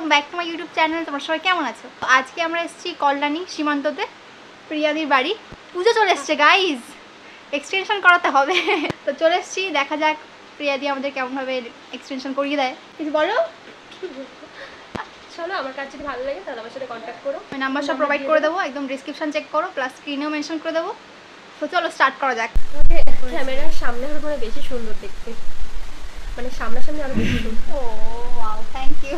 Welcome back to my YouTube channel. তোমরা সবাই কেমন আছো? আজকে আমরা এসেছি কল্যাণী সীমান্ততে, প্রিয়াদির বাড়ি। পুজো চলে এসছে গাইজ, এক্সটেনশন করাতে হবে। তো চলে এসেছি, দেখা যাক প্রিয়াদি আমাদের কেমনভাবে এক্সটেনশন করিয়ে দেয়। কিছু বলো। চলো, আমার কাছে যদি ভালো লাগে তাহলে আমার সাথে কন্ট্যাক্ট করো। আমি নাম্বার সব প্রোভাইড করে দেবো, একদম ডিসক্রিপশন চেক করো, প্লাস স্ক্রিনেও মেনশন করে দেবো। তো চলো স্টার্ট করা যাক। ক্যামেরার সামনে হলে মানে বেশি সুন্দর দেখতে, মানে সামনাসামনি আরো বেশি সুন্দর। Oh wow, thank you.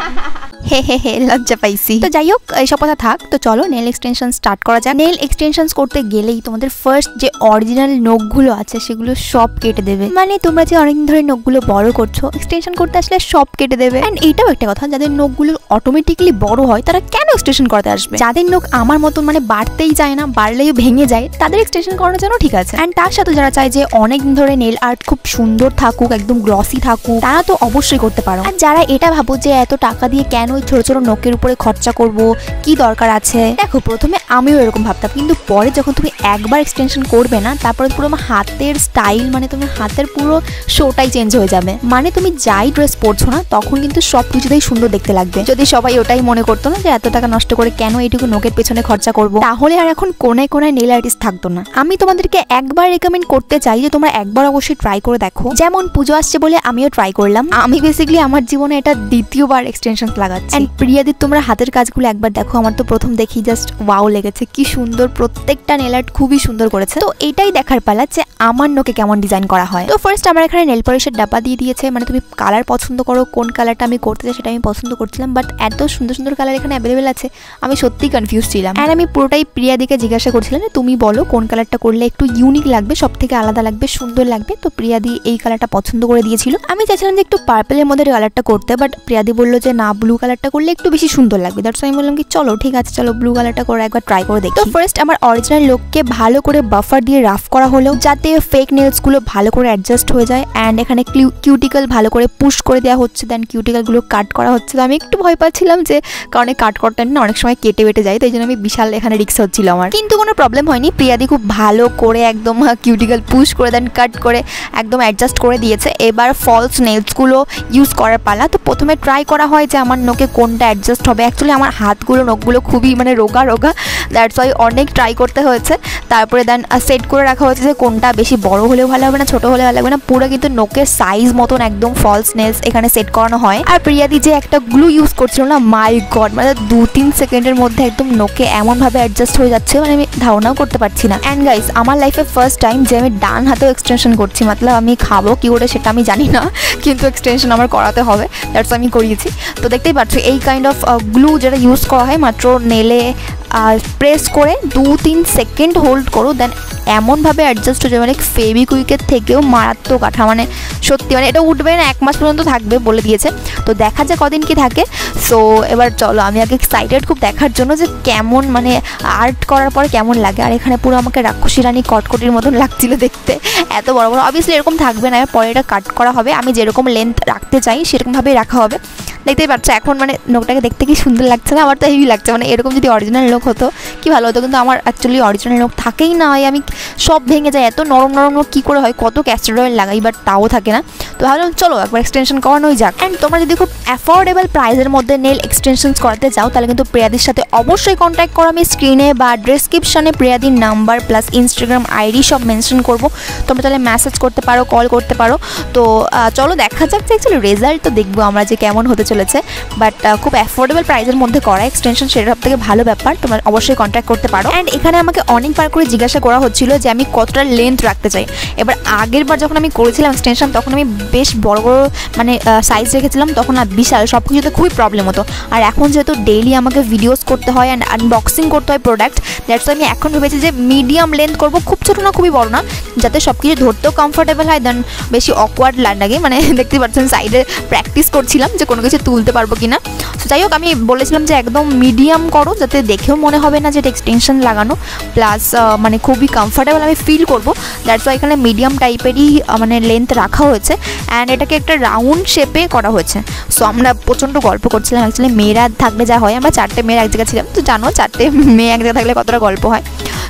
হে লজ্জা পাইছি। তো যাই হোক, এইসব কথা থাক। তো চলো নেল এক্সটেনশন স্টার্ট করা যাক। নেল এক্সটেনশন করতে গেলেই তোমাদের ফার্স্ট যে অরিজিনাল নখগুলো আছে সেগুলো সব কেটে দেবে। মানে তোমরা যে অনেকদিন ধরে নখগুলো বড় করছো, এক্সটেনশন করতে আসলে সব কেটে দেবে। এন্ড এইটাও একটা কথা, যাদের নখগুলো অটোমেটিক্যালি বড় হয় তারা কেন এক্সটেনশন করতে আসবে? যাদের নখ আমার মতন মানে বাড়তেই যায় না, বাড়লেও ভেঙে যায়, তাদের এক্সটেনশন করানোর জন্য ঠিক আছে। এন্ড তার সাথে যারা চায় যে অনেকদিন ধরে নেল আর্ট খুব সুন্দর থাকুক, একদম গ্লসি থাকুক, তারা তো অবশ্যই করতে পারো। আর যারা এটা ভাবো যে এত টাকা দিয়ে কেন ওই ছোট ছোট নখের উপরে খরচা করব, কি দরকার আছে, দেখো প্রথমে আমিও এরকম ভাবতাম, কিন্তু পরে যখন তুমি একবার এক্সটেনশন করবে না, তারপরে পুরো হাতের স্টাইল, মানে তোমার হাতের পুরো শোটাই চেঞ্জ হয়ে যাবে। মানে তুমি যাই ড্রেস পরছো না, তখন কিন্তু সব কিছুতেই সুন্দর দেখতে লাগবে। যদি সবাই ওটাই মনে করতো না যে এত টাকা নষ্ট করে কেন এইটুকু নখের পেছনে খরচা করব, তাহলে আর এখন কোনায় কোনায় নেল আর্টিস্ট থাকতো না। আমি তোমাদেরকে একবার রেকমেন্ড করতে চাই যে তোমরা একবার অবশ্যই ট্রাই করে দেখো। যেমন পুজো আসছে বলে আমিও ট্রাই করলাম। আমি বেসিক্যালি আমার জীবনে এটা দ্বিতীয়বার এক্সটেনশন লাগাচ্ছি। এন্ড প্রিয়াদির তোমরা হাতের কাজগুলো একবার দেখো, আমার তো প্রথম দেখি জাস্ট ওয়াও লেগেছে, কি সুন্দর, প্রত্যেকটা নেল আর্ট খুবই সুন্দর করেছে। তো এটাই দেখার পালা যে আমার নখে কেমন ডিজাইন করা হয়। তো ফার্স্ট আমার এখানে নেল পলিশের ডাব্বা দিয়ে দিয়েছে, মানে তুমি কালার পছন্দ করো, কোন কালারটা আমি করতে চাই সেটা আমি পছন্দ করছিলাম, বাট এত সুন্দর সুন্দর কালার এখানে অ্যাভেলেবেল আছে, আমি সত্যিই কনফিউজ ছিলাম। এন্ড আমি পুরোটাই প্রিয়াদিকে জিজ্ঞাসা করছিলাম যে তুমি বলো কোন কালারটা করলে একটু ইউনিক লাগবে, সব থেকে আলাদা লাগবে, সুন্দর লাগবে। তো প্রিয়াদি এই কালারটা পছন্দ করে দিয়েছিল। আমি চাইছিলাম যে একটু পার্পলের মধ্যে কালারটা করতে, বাট প্রিয়াদি বললো যে না, ব্লু কালারটা করলে একটু বেশি সুন্দর লাগবে। দ্যাটস আমি বললাম কি চলো ঠিক আছে, চলো ব্লু কালারটা করে একবার ট্রাই করে দেখি। তো ফার্স্ট আমার অরিজিনাল লুককে ভালো করে বাফার দিয়ে রাফ করা হলো, যাতে ফেক নেলস গুলো ভালো করে অ্যাডজাস্ট হয়ে যায়। অ্যান্ড এখানে কিউটিকল ভালো করে পুশ করে দেওয়া হচ্ছে, দেন কিউটিকল গুলো কাট করা হচ্ছে। তো আমি একটু ভয় পাচ্ছিলাম যে, কারণ কাট করতে না অনেক সময় কেটে বেটে যায়, তাই জন্য আমি বিশাল এখানে রিস্ক হচ্ছিল আমার, কিন্তু কোনো প্রবলেম হয়নি। প্রিয়াদি খুব ভালো করে একদম কিউটিকল পুশ করে দেন কাট করে একদম অ্যাডজাস্ট করে দিয়েছে। এবার ফলস নেলস গুলো ইউজ করার পালা। তো প্রথমে ট্রাই করা হয় যে আমার নখে কোনটা অ্যাডজাস্ট হবে। অ্যাকচুয়ালি আমার হাতগুলো নখগুলো খুবই মানে রোগা রোগা, দ্যাটস ওয়াই অনেক ট্রাই করতে হয়েছে। তারপরে দেন সেট করে রাখা হয়েছে যে কোনটা বেশি বড় হলেও ভালো হবে না, ছোট হলে ভালো লাগবে না, পুরো কিন্তু নখের সাইজ মতন একদম ফলস নেলস এখানে সেট করানো হয়। আর প্রিয়াদি যে একটা গ্লু ইউজ করছিল না, মাই গড, মানে 2-3 সেকেন্ডের মধ্যে একদম নখে এমনভাবে অ্যাডজাস্ট হয়ে যাচ্ছে, মানে আমি ধারণাও করতে পারছি না। অ্যান্ড গাইস, আমার লাইফে ফার্স্ট টাইম যে আমি ডান হাতেও এক্সটেনশন করছি, মতলব আমি খাবো কি করে সেটা আমি জানি না, কিন্তু এক্সটেনশন আমার করাতে হবে, দ্যাটস আমি করিয়েছি। তো দেখতেই পাচ্ছ এই কাইন্ড অফ গ্লু যেটা ইউজ করা হয় মাত্র নেলে প্রেস করে 2-3 সেকেন্ড হোল্ড করো, দেন এমনভাবে অ্যাডজাস্ট হয়ে যাবে, মানে ফেভিকুইকের থেকেও মারাত্মক কাঠা, মানে সত্যি মানে এটা উঠবে না, 1 মাস পর্যন্ত থাকবে বলে দিয়েছে। তো দেখা যায় কদিন কি থাকে। সো এবার চলো, আমি আগে এক্সাইটেড খুব দেখার জন্য যে কেমন মানে আর্ট করার পরে কেমন লাগে। আর এখানে পুরো আমাকে রাক্ষসী রানী কটকটির মতন লাগছিল দেখতে, এত বড় বড়। অবভিয়াসলি এরকম থাকবে না, পরে এটা কাট করা হবে, আমি যেরকম লেন্থ রাখতে চাই সেরকমভাবেই রাখা হবে। দেখতেই পাচ্ছ এখন মানে নখটাকে দেখতে কি সুন্দর লাগছে না? আমার তো হেভি লাগছে, মানে এরকম যদি অরিজিনাল নখ হতো কি ভালো হতো, কিন্তু আমার অ্যাকচুয়ালি অরিজিনাল নখ থাকেই না, হয় আমি সব ভেঙে যায়, এত নরম নরম নখ কী করে হয়, কত ক্যাস্টার অয়েল লাগাই, বাট তাও থাকে না। তো ভাবলাম চলো একবার এক্সটেনশন করানোই যাক। অ্যান্ড তোমরা যদি খুব অ্যাফোর্ডেবল প্রাইসের মধ্যে নেল এক্সটেনশনস করাতে চাও, তাহলে কিন্তু প্রিয়াদির সাথে অবশ্যই কন্ট্যাক্ট করো। আমি স্ক্রিনে বা ডেসক্রিপশনে প্রিয়াদির নাম্বার প্লাস ইনস্টাগ্রাম আইডি সব মেনশন করবো, তোমরা তাহলে মেসেজ করতে পারো, কল করতে পারো। তো চলো দেখা যাক যে অ্যাকচুয়ালি রেজাল্ট তো দেখবো আমরা যে কেমন হতে চলেছে, বাট খুব অ্যাফোর্ডেবল প্রাইসের মধ্যে করা এক্সটেনশন সেটা সব থেকে ভালো ব্যাপার, তোমরা অবশ্যই কন্ট্যাক্ট করতে পারো। অ্যান্ড এখানে আমাকে অনেকবার করে জিজ্ঞাসা করা হচ্ছিল যে আমি কতটা লেন্থ রাখতে চাই। এবার আগের বার যখন আমি করেছিলাম এক্সটেনশন, তখন আমি বেশ বড় বড় মানে সাইজ রেখেছিলাম, তখন আর বিশাল সব কিছুতে খুবই প্রবলেম হতো। আর এখন যেহেতু ডেইলি আমাকে ভিডিওস করতে হয় অ্যান্ড আনবক্সিং করতে হয় প্রোডাক্ট, দ্যাটস আমি এখন ভেবেছি যে মিডিয়াম লেন্থ করবো, খুব ছোটো না খুবই বড় না, যাতে সব কিছু ধরতেও কমফোর্টেবল হয়, দেন বেশি অকওয়ার্ড লাগে। মানে দেখতে পাচ্ছেন সাইডে প্র্যাকটিস করছিলাম যে কোনো কিছু তুলতে পারবো কিনা। তো যাই হোক, আমি বলেছিলাম যে একদম মিডিয়াম করো, যাতে দেখেও মনে হবে না যে এটা এক্সটেনশন লাগানো, প্লাস মানে খুবই কমফোর্টেবল আমি ফিল করবো। দ্যাটস ওয়াই এখানে মিডিয়াম টাইপেরই মানে লেন্থ রাখা হয়েছে। অ্যান্ড এটাকে একটা রাউন্ড শেপে করা হয়েছে। সো আমরা প্রচণ্ড গল্প করছিলাম, অ্যাকচুয়ালি মেয়েরা থাকলে যা হয়, আমরা 4টে মেয়ের এক জায়গায় ছিলাম, তো জানো 4টে মেয়ে এক জায়গায় থাকলে কতটা গল্প হয়।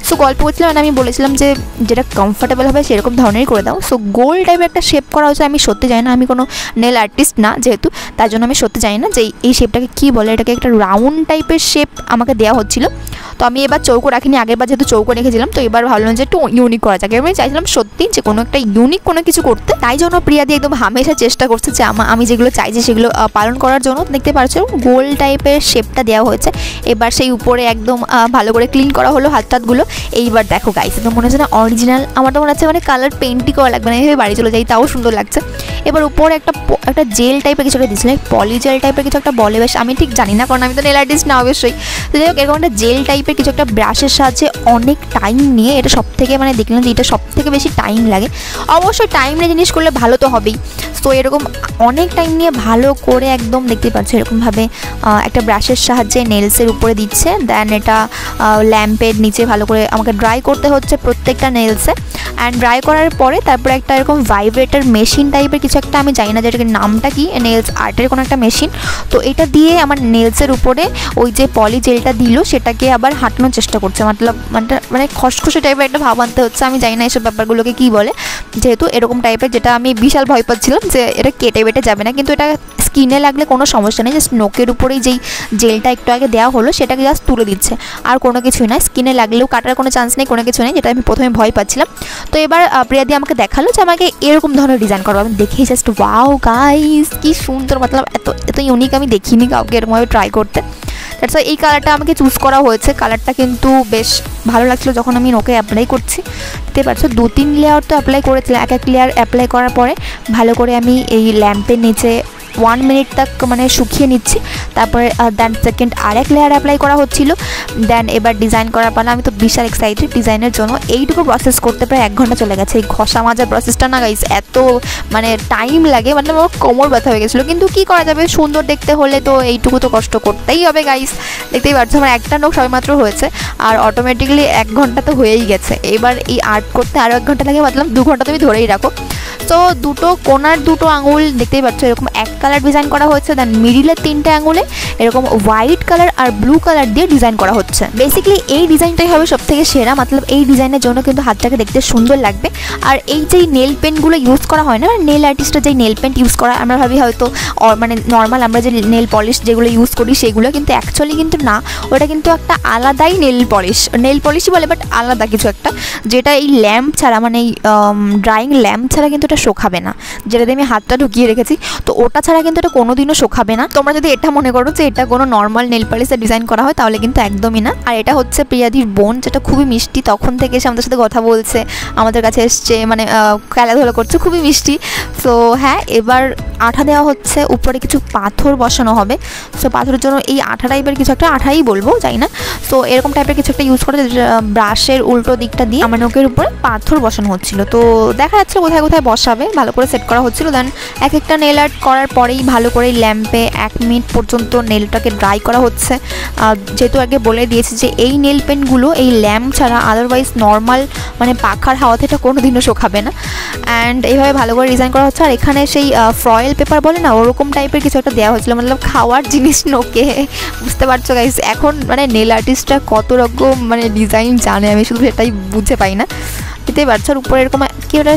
সো গল্প করছিলাম, আমি বলেছিলাম যে যেটা কমফর্টেবল হবে সেরকম ধরনেরই করে দাও। সো গোল টাইপের একটা শেপ করা হচ্ছে। আমি সত্যি জানি না, আমি কোনো নেল আর্টিস্ট না যেহেতু, তার জন্য আমি সত্যি জানি না যে এই শেপটাকে কী বলে। এটাকে একটা রাউন্ড টাইপের শেপ আমাকে দেওয়া হচ্ছিলো। তো আমি এবার চৌকো রাখিনি, আগের বার যেহেতু চৌকো রেখেছিলাম, তো এবার ভাবলাম যে একটু ইউনিক করা যাক। আমি চাইছিলাম সত্যি যে কোনো একটা ইউনিক কোনো কিছু করতে, তাই জন্য প্রিয়াদি একদম হামেশা চেষ্টা করছে যে আমি যেগুলো চাইছি সেগুলো পালন করার জন্য। দেখতে পাচ্ছো গোল টাইপের শেপটা দেওয়া হয়েছে। এবার সেই উপরে একদম ভালো করে ক্লিন করা হলো হাত টাতগুলো। এইবার দেখো গাইস, তো মনে হচ্ছে না অরিজিনাল। আমার তো মনে হচ্ছে মানে কালার পেন্টই করা লাগবে না, এইভাবে বাড়ি চলে যাই তাও সুন্দর লাগছে। এবার উপরে একটা জেল টাইপের কিছু একটা দিয়েছিল, পলি জেল টাইপের কিছু একটা বলে, বেশ আমি ঠিক জানি না কারণ আমি তো নেল আর্টিস্ট না অবশ্যই। তো যাই হোক, এরকম একটা জেল টাইপের কিছু একটা ব্রাশের সাহায্যে অনেক টাইম নিয়ে, এটা সব থেকে মানে দেখলাম যে এটা সব থেকে বেশি টাইম লাগে। অবশ্যই টাইম নিয়ে জিনিস করলে ভালো তো হবেই। তো এরকম অনেক টাইম নিয়ে ভালো করে একদম দেখতে পাচ্ছ এরকমভাবে একটা ব্রাশের সাহায্যে নেলসের উপরে দিচ্ছে। দেন এটা ল্যাম্পের নিচে ভালো করে আমাকে ড্রাই করতে হচ্ছে প্রত্যেকটা নেলসে। অ্যান্ড ড্রাই করার পরে তারপরে একটা এরকম ভাইব্রেটার মেশিন টাইপের কিছু একটা, আমি জানি না যে এটাকে নামটা কি, নেলস আর্টের কোনো একটা মেশিন। তো এটা দিয়ে আমার নেলসের উপরে ওই যে পলি জেলটা দিল সেটাকে আবার হাঁটানোর চেষ্টা করছে, মানে খসখসে টাইপের একটা ভাব আনতে হচ্ছে। আমি জানি না এইসব ব্যাপারগুলোকে কী বলে, যেহেতু এরকম টাইপের, যেটা আমি বিশাল ভয় পাচ্ছিলাম যে এটা কেটে বেটে যাবে না, কিন্তু এটা স্কিনে লাগলে কোনো সমস্যা নেই। জাস্ট নোকের উপরেই যেই জেলটা একটু আগে দেওয়া হলো সেটাকে জাস্ট তুলে দিচ্ছে, আর কোনো কিছুই নয়। স্কিনে লাগলেও কাটার কোনো চান্স নেই, কোনো কিছু নেই, যেটা আমি প্রথমে ভয় পাচ্ছিলাম। তো এবার প্রিয়াদি আমাকে দেখালো যে আমাকে এরকম ধরনের ডিজাইন করবো। আমি দেখেই জাস্ট ওয়াও গাইস, কি সুন্দর, মতলব এত ইউনিক আমি দেখিনি কাউকে এরকমভাবে ট্রাই করতে। দ্যাটস ওয়াই এই কালারটা আমাকে চুজ করা হয়েছে। কালারটা কিন্তু বেশ ভালো লাগছিলো যখন আমি নোকে অ্যাপ্লাই করছি। দেখতে পাচ্ছ 2-3 লেয়ার তো অ্যাপ্লাই করেছিলাম। এক লেয়ার অ্যাপ্লাই করার পরে ভালো করে আমি এই ল্যাম্পের নিচে 1 মিনিট তক মানে শুকিয়ে নিচ্ছি। তারপরে দেন সেকেন্ড আরেক লেয়ার অ্যাপ্লাই করা হচ্ছিলো। দেন এবার ডিজাইন করার পালা। আমি তো বিশাল এক্সাইটেড ডিজাইনের জন্য। এইটুকু প্রসেস করতে প্রায় 1 ঘন্টা চলে গেছে। এই ঘষা মাজার প্রসেসটা না গাইস এত মানে টাইম লাগে, মানে আমার কোমর ব্যথা হয়ে গেছিলো। কিন্তু কী করা যাবে, সুন্দর দেখতে হলে তো এইটুকু তো কষ্ট করতেই হবে গাইস। দেখতেই পাচ্ছ আমার একটা নোক সবেমাত্র হয়েছে, আর অটোমেটিক্যালি 1 ঘন্টা তো হয়েই গেছে। এবার এই আর্ট করতে আরও 1 ঘন্টা লাগে, মতলব 2 ঘন্টা তুমি ধরেই রাখো। তো দুটো কোনার দুটো আঙুল দেখতেই পাচ্ছ এরকম এক কালার ডিজাইন করা হচ্ছে। দেন মিডিলের 3টে আঙুলে এরকম হোয়াইট কালার আর ব্লু কালার দিয়ে ডিজাইন করা হচ্ছে। বেসিক্যালি এই ডিজাইনটাই হবে সব থেকে সেরা, মতলব এই ডিজাইনের জন্য কিন্তু হাতটাকে দেখতে সুন্দর লাগবে। আর এই যেই নেল পেনগুলো ইউজ করা হয় না, নেল আর্টিস্টের যেই নেল পেন্ট ইউজ করা, আমরা ভাবি হয়তো মানে নর্মাল আমরা যে নেল পলিশ যেগুলো ইউজ করি সেগুলো, কিন্তু অ্যাকচুয়ালি কিন্তু না, ওটা কিন্তু একটা আলাদাই নেল পলিশই বলে, বাট আলাদা কিছু একটা, যেটা এই ল্যাম্প ছাড়া মানে এই ড্রাইং ল্যাম্প ছাড়া কিন্তু এটা শোকাবে না। যেটাতে আমি হাতটা ঢুকিয়ে রেখেছি, তো ওটা ছাড়া কিন্তু এটা কোনোদিনও শোকাবে না। তোমরা যদি এটা মনে করো যে এটা কোনো নর্মাল নেল পলিশে ডিজাইন করা হয়, তাহলে কিন্তু একদমই না। আর এটা হচ্ছে প্রিয়াদির বোন, যেটা খুবই মিষ্টি। তখন থেকে সে আমাদের সাথে কথা বলছে, আমাদের কাছে এসছে, মানে খেলাধুলা করছে, খুবই মিষ্টি। সো হ্যাঁ, এবার আঠা দেওয়া হচ্ছে, উপরে কিছু পাথর বসানো হবে। সো পাথরের জন্য এই আঠা টাইপের কিছু একটা, আঠাই বলবো যাই না, সো এরকম টাইপের কিছু একটা ইউজ করে ব্রাশের উল্টো দিকটা দিয়ে আমার নোকের উপরে পাথর বসানো হচ্ছিল। তো দেখা যাচ্ছে কোথায় কোথায় বসাবে, ভালো করে সেট করা হচ্ছিল। দেন এক একটা নেল আর্ট করার পরেই ভালো করে ল্যাম্পে 1 মিনিট পর্যন্ত নেলটাকে ড্রাই করা হচ্ছে। যেহেতু আগে বলে দিয়েছি যে এই নেল পেনগুলো এই ল্যাম্প ছাড়া আদারওয়াইজ নর্মাল মানে পাখার হাওয়াতে এটা কোনোদিনও শোকাবে না। অ্যান্ড এইভাবে ভালো করে ডিজাইন করা হচ্ছে। আর এখানে সেই ফয়েল পেপার বলে না, ওরকম টাইপের কিছু একটা দেওয়া হচ্ছিলো, মতলব খাওয়ার জিনিস নোকে। বুঝতে পারছো গাইস, এখন মানে নেল আর্টিস্টরা কত রকম মানে ডিজাইন জানে, আমি শুধু সেটাই বুঝতে পাই না। দেখতেই পাচ্ছ আর উপরে এরকম কি ওটা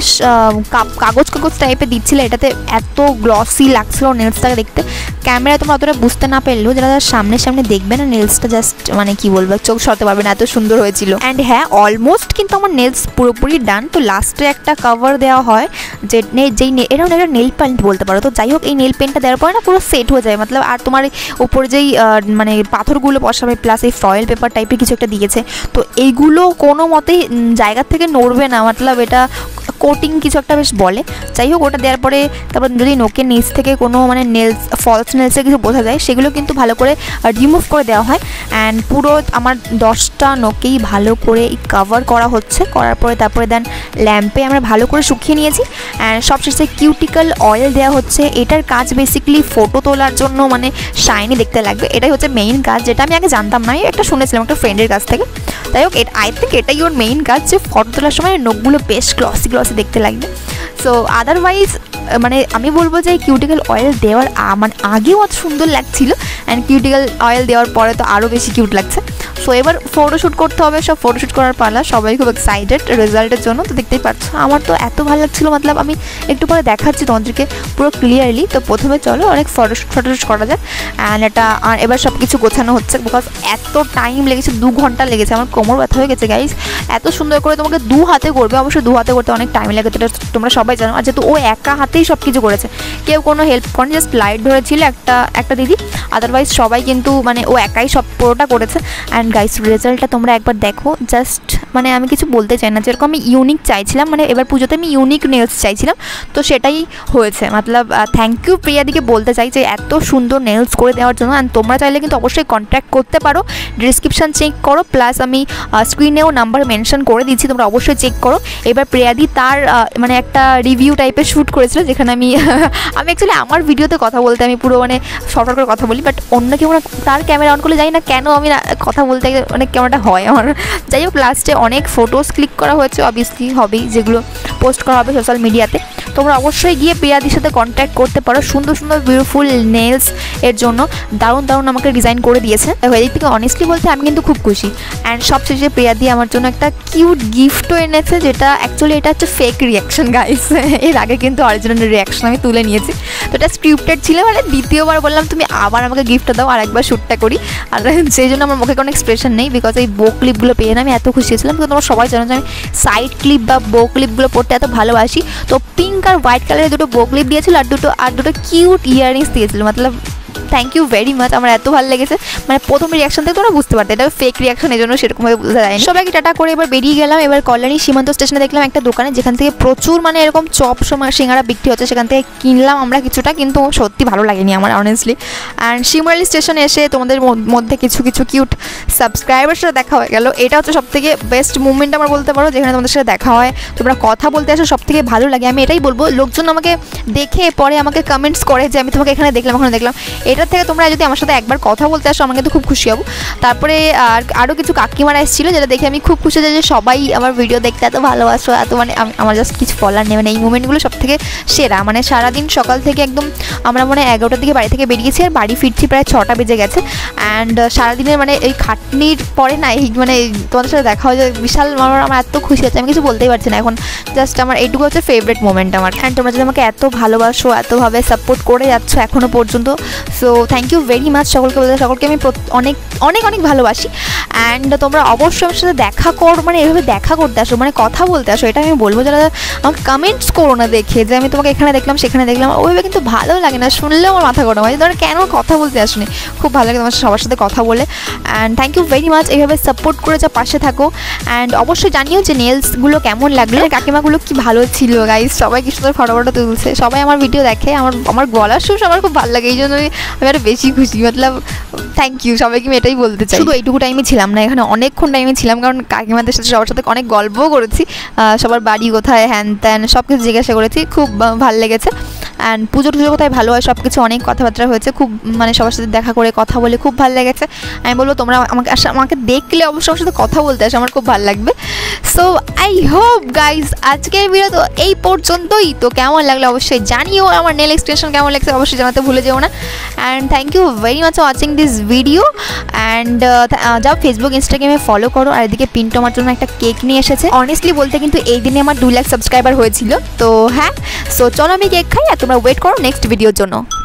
কাগজ টাইপের দিচ্ছিল, এটাতে এত গ্লসি লাগছিল নেলসটাকে দেখতে। ক্যামেরায় তোমরা অতটা বুঝতে না পারলেও যারা সামনে দেখবে না, নেলসটা জাস্ট মানে কি বলবো, চোখ সরতে পারবে না, এত সুন্দর হয়েছিল। অ্যান্ড হ্যাঁ, অলমোস্ট কিন্তু আমার নেলস পুরোপুরি ডান। তো লাস্টে একটা কভার দেওয়া হয়, যেই এটা নেল পেন্ট বলতে পারো। তো যাই হোক, এই নেল পেন্টটা দেওয়ার পরে না পুরো সেট হয়ে যায়, মতলব আর তোমার উপরে যেই মানে পাথরগুলো বসাবে প্লাস এই ফয়েল পেপার টাইপের কিছু একটা দিয়েছে, তো এইগুলো কোনো মতেই জায়গা থেকে নড়বে না, মতলব এটা কোটিং কিছু একটা বেশ বলে। যাই হোক, ওটা দেওয়ার পরে তারপর যদি নোকের নিচ থেকে কোনো মানে নেলস ফলস নেলসে কিছু বোঝা যায়, সেগুলো কিন্তু ভালো করে রিমুভ করে দেওয়া হয়। অ্যান্ড পুরো আমার 10টা নোকেই ভালো করে কভার করা হচ্ছে। করার পরে তারপরে দেন ল্যাম্পে আমরা ভালো করে শুকিয়ে নিয়েছি। অ্যান্ড সবশেষে কিউটিক্যাল অয়েল দেওয়া হচ্ছে। এটার কাজ বেসিক্যালি ফটো তোলার জন্য, মানে শাইনি দেখতে লাগবে, এটাই হচ্ছে মেইন কাজ, যেটা আমি আগে জানতাম না, একটা শুনেছিলাম একটা ফ্রেন্ডের কাছ থেকে। যাই হোক, আই থিঙ্ক এটাই ওর মেইন কাজ, যে ফটো তোলার সময় নোকগুলো বেশ গ্লসি দেখতে লাগবে। সো আদারওয়াইজ মানে আমি বলবো যে কিউটিক্যাল অয়েল দেওয়ার মানে আগেও অত সুন্দর লাগছিল, অ্যান্ড কিউটিক্যাল অয়েল দেওয়ার পরে তো আরও বেশি কিউট লাগছে। সো এবার ফটোশ্যুট করতে হবে, সব ফটোশ্যুট করার পালা, সবাই খুব এক্সাইটেড রেজাল্টের জন্য। তো দেখতেই পাচ্ছ আমার তো এত ভালো লাগছিলো, মতলব আমি একটু পরে দেখাচ্ছি তোমাদেরকে পুরো ক্লিয়ারলি। তো প্রথমে চলো অনেক ফটোশ্যুট করা যায়, অ্যান্ড এটা এবার সব কিছু গোছানো হচ্ছে, বিকজ এত টাইম লেগেছে, 2 ঘন্টা লেগেছে, আমার কোমর ব্যথা হয়ে গেছে গাইজ। এত সুন্দর করে তোমাকে 2 হাতে করবে, অবশ্যই 2 হাতে করতে অনেক টাইম লাগে, এটা তোমরা সবাই জানো। আর যেহেতু ও একা হাতেই সব কিছু করেছে, কেউ কোনো হেল্প করেনি, জাস্ট লাইট ধরেছিল একটা দিদি, আদারওয়াইজ সবাই কিন্তু মানে ও একাই সব পুরোটা করেছে। অ্যান্ড গাইস রেজাল্টটা তোমরা একবার দেখো, জাস্ট মানে আমি কিছু বলতে চাই না, যেরকম আমি ইউনিক চাইছিলাম, মানে এবার পুজোতে আমি ইউনিক নেলস চাইছিলাম, তো সেটাই হয়েছে। মতলব থ্যাংক ইউ প্রিয়াদিকে বলতে চাই যে এত সুন্দর নেলস করে দেওয়ার জন্য। অ্যান্ড তোমরা চাইলে কিন্তু অবশ্যই কন্ট্যাক্ট করতে পারো, ডিসক্রিপশান চেক করো, প্লাস আমি স্ক্রিনেও নাম্বার মেনশন করে দিচ্ছি, তোমরা অবশ্যই চেক করো। এবার প্রিয়াদি তার মানে একটা রিভিউ টাইপের শ্যুট করেছিল, যেখানে আমি অ্যাকচুয়ালি আমার ভিডিওতে কথা বলতে আমি পুরো মানে শর্ট করে কথা বলি, বাট অন্য কেউ তার ক্যামেরা অন করলে যাই না কেন আমি কথা বলতে অনেক ক্যামেরাটা হয় আমার। যাই হোক লাস্টে অনেক ফটোস ক্লিক করা হয়েছে, অবভিয়াসলি হবেই, যেগুলো পোস্ট করা হবে সোশ্যাল মিডিয়াতে। তোমরা অবশ্যই গিয়ে প্রিয়াদির সাথে কন্ট্যাক্ট করতে পারো সুন্দর সুন্দর বিউটিফুল নেলস এর জন্য। দারুণ দারুণ আমাকে ডিজাইন করে দিয়েছে, এদিক থেকে অনেস্টলি বলতে আমি কিন্তু খুব খুশি। অ্যান্ড সবশেষে প্রিয়াদি আমার জন্য একটা কিউট গিফটও এনেছে, যেটা অ্যাকচুয়ালি এটা হচ্ছে ফেক রিয়াকশন গাইস। এর আগে কিন্তু অরিজিনাল রিয়াকশন আমি তুলে নিয়েছি, তো এটা স্ক্রিপ্টেড ছিল, মানে দ্বিতীয়বার বললাম তুমি আবার আমাকে গিফটটা দাও, আর একবার শ্যুটটা করি। আর সেই জন্য আমার মুখে কোনো এক্সপ্রেশন নেই, বিকজ এই বো ক্লিপগুলো পেয়ে না আমি এত খুশি ছিলাম। কিন্তু তোমরা সবাই জানো যে আমি সাইড ক্লিপ বা বো ক্লিপগুলো পড়তে এত ভালোবাসি। তো পিঙ্ক আর হোয়াইট কালারের দুটো বো ক্লিপ দিয়েছিল, আর দুটো কিউট ইয়াররিংস দিয়েছিল। মতলব থ্যাংক ইউ ভেরি মাচ, আমার এত ভালো লেগেছে। মানে প্রথম রিয়াকশন থেকে তোমরা বুঝতে পারতে এটা ফেক রিয়াকশন, এই জন্য সেরকমভাবে বোঝা যায় না। সবাইকে টাটা করে এবার বেরিয়ে গেলাম। এবার কল্যাণী সীমান্ত স্টেশনে দেখলাম একটা দোকানে, যেখান থেকে প্রচুর মানে এরকম চপ সিঙ্গারা বিক্রি হচ্ছে, সেখান থেকে কিনলাম আমরা কিছুটা, কিন্তু সত্যি ভালো লাগেনি আমার অনেস্টলি। অ্যান্ড শিমরালি স্টেশনে এসে তোমাদের মধ্যে কিছু কিউট সাবস্ক্রাইবারের সাথে দেখা হয়ে গেল। এটা হচ্ছে সবথেকে বেস্ট মুভমেন্ট আমার বলতে পারো, যেখানে তোমাদের সাথে দেখা হয়, তোমরা কথা বলতে আসো, সবথেকে ভালো লাগে। আমি এটাই বলবো, লোকজন আমাকে দেখে পরে আমাকে কমেন্টস করে যে আমি তোমাকে এখানে দেখলাম ওখানে দেখলাম। এটার থেকে তোমরা যদি আমার সাথে একবার কথা বলতে আসো আমার কিন্তু খুব খুশি হব। তারপরে আরও কিছু কাকিমারা এসেছিলো, যেটা দেখে আমি খুব খুশি যে সবাই আমার ভিডিও দেখতে এত ভালোবাসো, এত মানে আমার জাস্ট কিছু বলার নেই। মানে এই মুমেন্টগুলো সব থেকে সেরা। মানে সারাদিন সকাল থেকে একদম আমরা মানে 11টার দিকে বাড়ি থেকে বেরিয়েছি, আর বাড়ি ফিরছি প্রায় 6টা বেজে গেছে। অ্যান্ড সারাদিনের মানে এই খাটনির পরে না এই মানে তোমাদের সাথে দেখা হয় যে বিশাল আমার এত খুশি হচ্ছে, আমি কিছু বলতেই পারছি না এখন। জাস্ট আমার এইটুকু হচ্ছে ফেভারিট মোমেন্ট আমার। অ্যান্ড তোমরা যদি আমাকে এত ভালোবাসো, এতভাবে সাপোর্ট করে যাচ্ছ এখনও পর্যন্ত, so thank you very much সকলকে। সকলকে আমি অনেক অনেক অনেক ভালোবাসি। অ্যান্ড তোমরা অবশ্যই আমার সাথে দেখা করো, মানে এভাবে দেখা করতে আসো, মানে কথা বলতে আসো, এটা আমি বলবো। যারা আমাকে কমেন্টস করো না দেখে যে আমি তোমাকে এখানে দেখলাম সেখানে দেখলাম, ওইভাবে কিন্তু ভালো লাগে না, শুনলেও আমার মাথা গরম হয়। তোমরা কেন কথা বলতে আসোনি, খুব ভালো লাগে তোমার সবার সাথে কথা বলে। And thank you very much, এইভাবে সাপোর্ট করে যা পাশে থাকো। অ্যান্ড অবশ্যই জানিও যে নেলসগুলো কেমন লাগলো, কাকিমাগুলো কি ভালো ছিল গাইস, সবাই কি সুন্দর ফটো তুলছে, সবাই আমার ভিডিও দেখে, আমার গলার সুর সবার খুব ভালো লাগে, এই জন্য আমি আরও বেশি খুশি। মতলব থ্যাংক ইউ সবাইকে, আমি এটাই বলতে চাই। শুধু এইটুকু টাইমে ছিলাম না, এখানে অনেকক্ষণ টাইমে ছিলাম, কারণ কাকিমাদের সাথে সবার সাথে অনেক গল্পও করেছি, সবার বাড়ি কোথায় হ্যান ত্যান সব কিছু জিজ্ঞাসা করেছি, খুব ভালো লেগেছে। অ্যান্ড পুজো কোথায় ভালো হয় সব কিছু, অনেক কথাবার্তা হয়েছে, খুব মানে সবার সাথে দেখা করে কথা বলে খুব ভালো লেগেছে। আমি বলবো তোমরা আমাকে দেখলে অবশ্যই আমার সাথে কথা বলতে আসে, আমার খুব ভালো লাগবে। সো আই হোপ গাইজ আজকের ভিডিও তো এই পর্যন্তই। তো কেমন লাগলো অবশ্যই জানিও, আমার নেল এক্সটেনশন কেমন লাগছে অবশ্যই জানাতে ভুলে যেও না। And thank you very much watching this video. And যাও ফেসবুক ইনস্টাগ্রামে ফলো করো। আর এদিকে পিন্টু আমার জন্য একটা কেক নিয়ে এসেছে, অনেস্টলি বলতে কিন্তু এই দিনে আমার 2 লাখ সাবস্ক্রাইবার হয়েছিল। তো হ্যাঁ, সো চলো আমি কেক খাই, আর তোমরা ওয়েট করো নেক্সট ভিডিওর জন্য।